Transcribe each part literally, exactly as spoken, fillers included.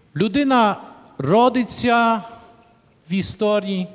Людина родиться в історії,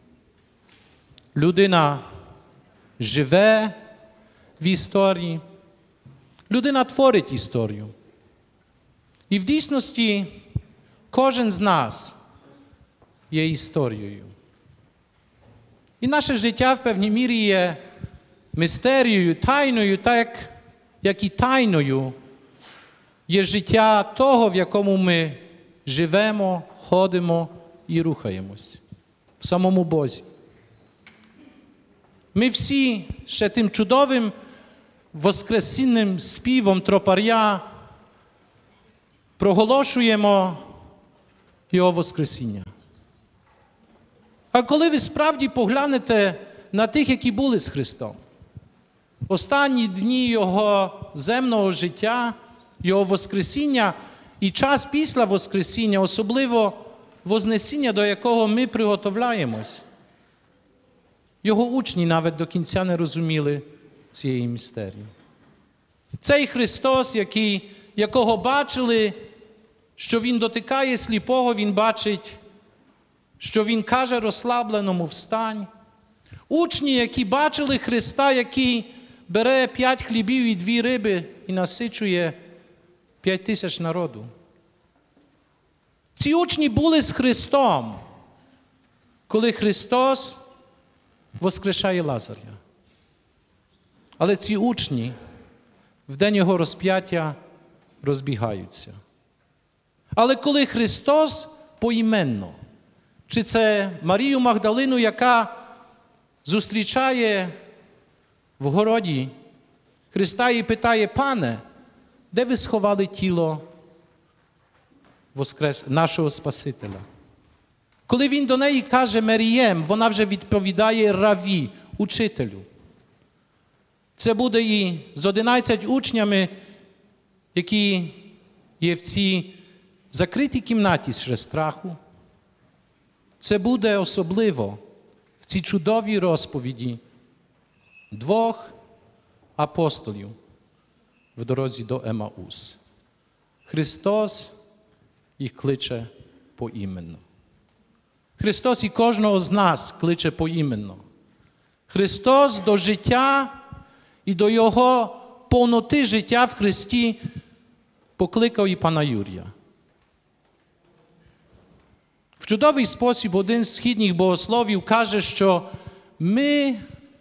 людина живе в історії, людина творить історію. І в дійсності кожен з нас є історією. І наше життя в певній мірі є мистерією, тайною, так як і тайною є життя того, в якому ми живемо, ходимо і рухаємось. В самому Бозі. Ми всі ще тим чудовим воскресінним співом тропаря проголошуємо Його Воскресіння. А коли ви справді поглянете на тих, які були з Христом, останні дні Його земного життя, Його Воскресіння і час після Воскресіння, особливо Вознесіння, до якого ми приготовляємось, Його учні навіть до кінця не розуміли цієї містерії. Цей Христос, який, якого бачили, що Він дотикає сліпого, Він бачить, що Він каже розслабленому «встань». Учні, які бачили Христа, який бере п'ять хлібів і дві риби і насичує п'ять тисяч народу. Ці учні були з Христом, коли Христос воскрешає Лазаря. Але ці учні в день Його розп'яття розбігаються. Але коли Христос поіменно, чи це Марію Магдалину, яка зустрічає в городі Христа і питає: «Пане, де ви сховали тіло воскрес... нашого Спасителя?» Коли він до неї каже «Мерієм», вона вже відповідає «Раві», учителю. Це буде і з одинадцять учнями, які є в цій закритій кімнаті ще страху. Це буде особливо в цій чудовій розповіді двох апостолів в дорозі до Емаус. Христос їх кличе поіменно. Христос і кожного з нас кличе поіменно. Христос до життя і до Його повноти життя в Христі покликав і пана Юрія. В чудовий спосіб один з східних богословів каже, що ми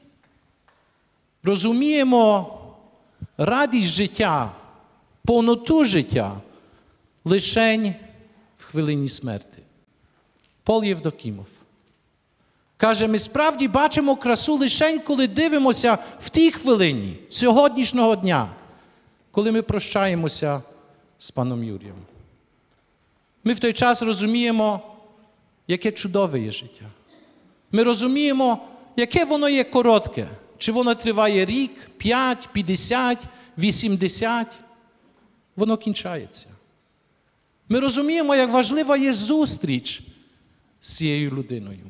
розуміємо радість життя, повноту життя лишень в хвилині смерти. Пол Євдокімов каже, ми справді бачимо красу лишень, коли дивимося в тій хвилині сьогоднішнього дня, коли ми прощаємося з паном Юрієм. Ми в той час розуміємо, яке чудове є життя. Ми розуміємо, яке воно є коротке. Чи воно триває рік, п'ять, п'ятдесят, вісімдесят. Воно кінчається. Ми розуміємо, як важлива є зустріч з цією людиною.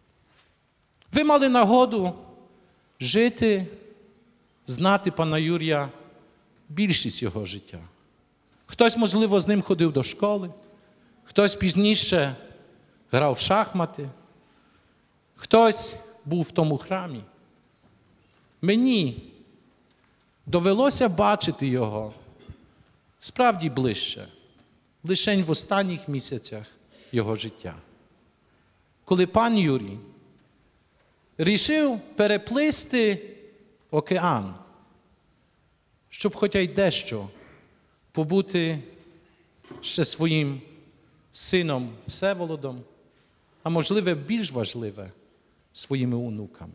Ви мали нагоду жити, знати пана Юрія більшість його життя. Хтось, можливо, з ним ходив до школи, хтось пізніше грав в шахмати, хтось був в тому храмі. Мені довелося бачити його справді ближче, лише в останніх місяцях його життя. Коли пан Юрій рішив переплисти океан, щоб хоча й дещо побути ще своїм сином Всеволодом, а можливо, більш важливе, своїми онуками.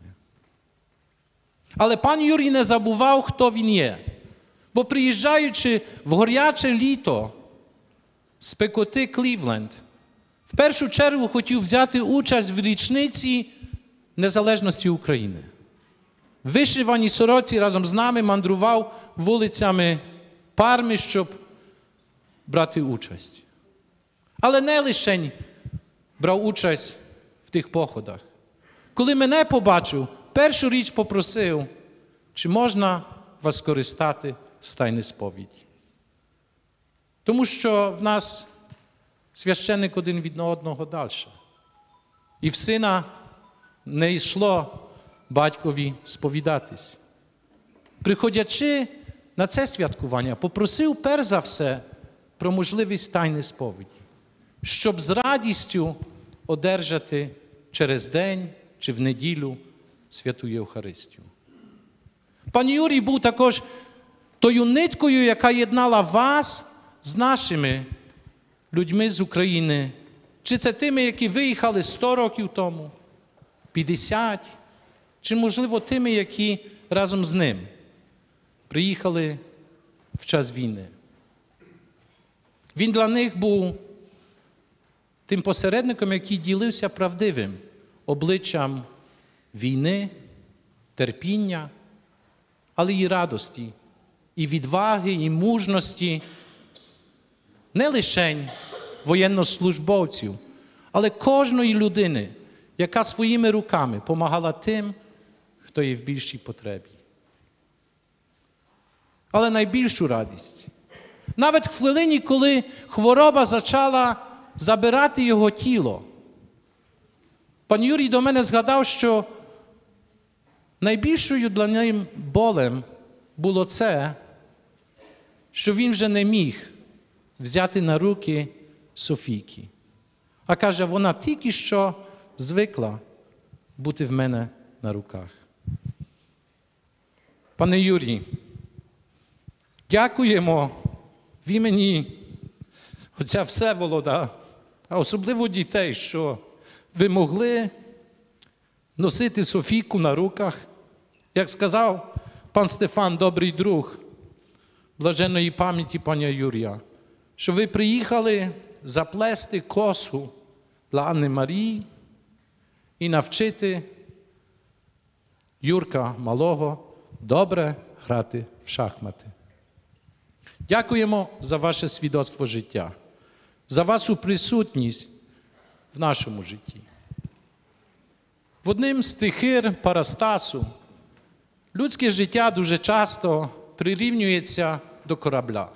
Але пан Юрій не забував, хто він є. Бо приїжджаючи в горяче літо з спекоти Клівленд, в першу чергу хотів взяти участь в річниці незалежності України. В вишиваній сороці разом з нами мандрував вулицями Парми, щоб брати участь. Але не лише брав участь в тих походах. Коли мене побачив, першу річ попросив, чи можна вас скористати з тайни сповіді. Тому що в нас священник один від одного далі. І в сина не йшло батькові сповідатись. Приходячи на це святкування, попросив перш за все про можливість тайни сповіді, щоб з радістю одержати через день чи в неділю святу Євхаристію. Пан Юрій був також тою ниткою, яка єднала вас з нашими людьми з України. Чи це тими, які виїхали сто років тому, п'ятдесят, чи, можливо, тими, які разом з ним приїхали в час війни. Він для них був тим посередником, який ділився правдивим обличчям війни, терпіння, але і радості, і відваги, і мужності не лише воєннослужбовців, але кожної людини, яка своїми руками помагала тим, хто є в більшій потребі. Але найбільшу радість, навіть в хвилині, коли хвороба почала забирати його тіло, пан Юрій до мене згадав, що найбільшою для ним болем було це, що він вже не міг взяти на руки Софійки. А каже, вона тільки що звикла бути в мене на руках. Пане Юрій, дякуємо в імені отця Всеволода, а особливо дітей, що ви могли носити Софійку на руках. Як сказав пан Стефан, добрий друг блаженної пам'яті паня Юрія, що ви приїхали заплести косу для Анни Марії і навчити Юрка малого добре грати в шахмати. Дякуємо за ваше свідоцтво життя, за вашу присутність в нашому житті. В одним з тихир Парастасу людське життя дуже часто прирівнюється до корабля.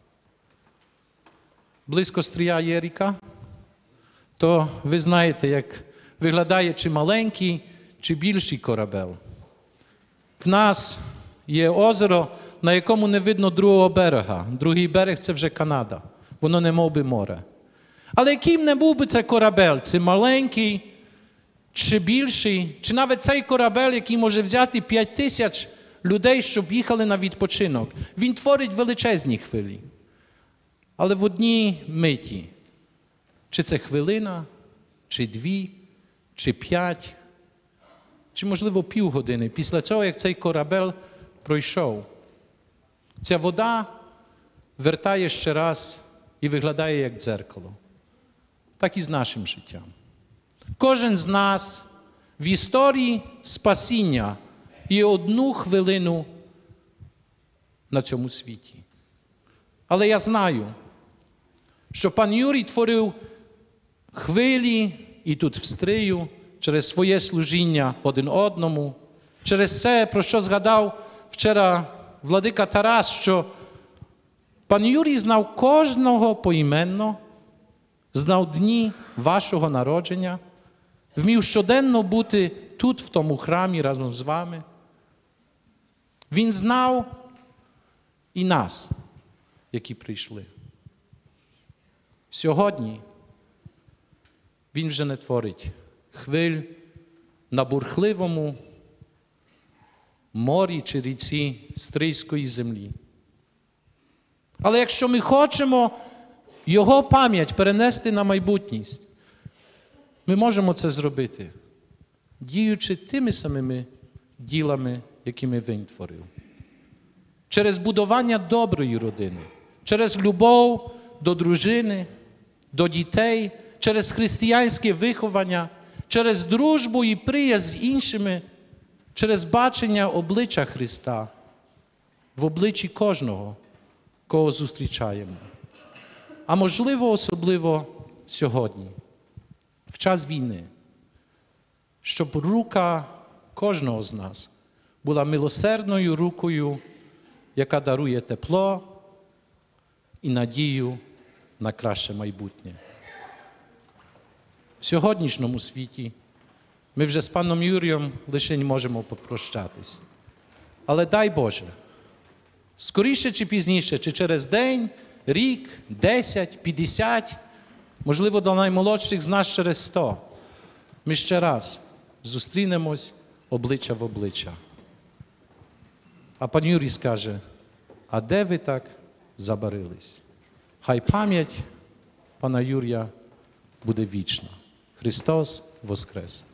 Близько стрія є ріка, то ви знаєте, як виглядає чи маленький, чи більший корабель. В нас є озеро, на якому не видно другого берега. Другий берег – це вже Канада. Воно не мов би море. Але яким не був би це корабель, це маленький, чи більший, чи навіть цей корабель, який може взяти п'ять тисяч людей, щоб їхали на відпочинок, він творить величезні хвилі. Але в одній миті, чи це хвилина, чи дві, чи п'ять, чи, можливо, півгодини, після цього, як цей корабель пройшов, ця вода вертає ще раз і виглядає як дзеркало. Так і з нашим життям. Кожен з нас в історії спасіння є одну хвилину на цьому світі. Але я знаю, що пан Юрій творив хвилі і тут в Стрию через своє служіння один одному, через це, про що згадав вчора владика Тарас, що пан Юрій знав кожного поіменно, знав дні вашого народження, вмів щоденно бути тут, в тому храмі, разом з вами. Він знав і нас, які прийшли. Сьогодні він вже не творить хвиль на бурхливому морі чи ріці Стрийської землі. Але якщо ми хочемо його пам'ять перенести на майбутність, ми можемо це зробити, діючи тими самими ділами, якими він творив. Через будування доброї родини, через любов до дружини, до дітей, через християнське виховання, через дружбу і приязнь з іншими, через бачення обличчя Христа в обличчі кожного, кого зустрічаємо. А можливо, особливо сьогодні, в час війни, щоб рука кожного з нас була милосердною рукою, яка дарує тепло і надію на краще майбутнє. в сьогоднішньому світі ми вже з паном Юрієм лише не можемо попрощатись. Але дай Боже, скоріше чи пізніше, чи через день, рік, десять, п'ятдесят, можливо, до наймолодших з нас через сто, ми ще раз зустрінемось обличчя в обличчя. А пан Юрій скаже, а де ви так забарились? Хай пам'ять пана Юрія буде вічна. Христос воскрес!